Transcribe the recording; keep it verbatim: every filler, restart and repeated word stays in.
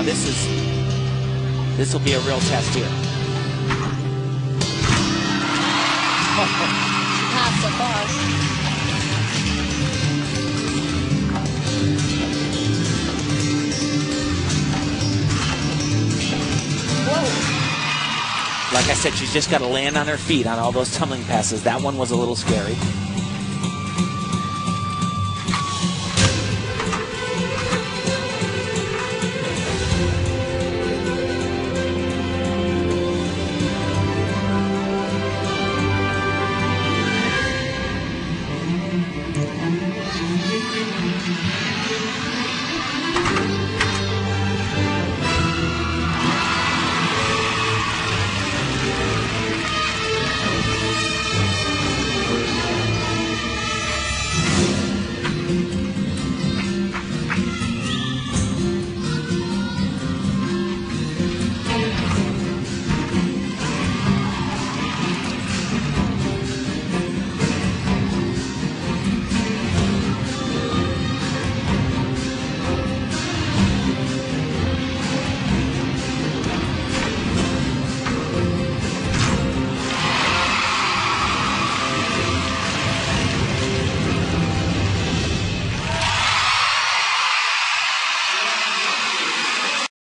this is this will be a real test here. She passed so far. Like I said, she's just got to land on her feet on all those tumbling passes. That one was a little scary.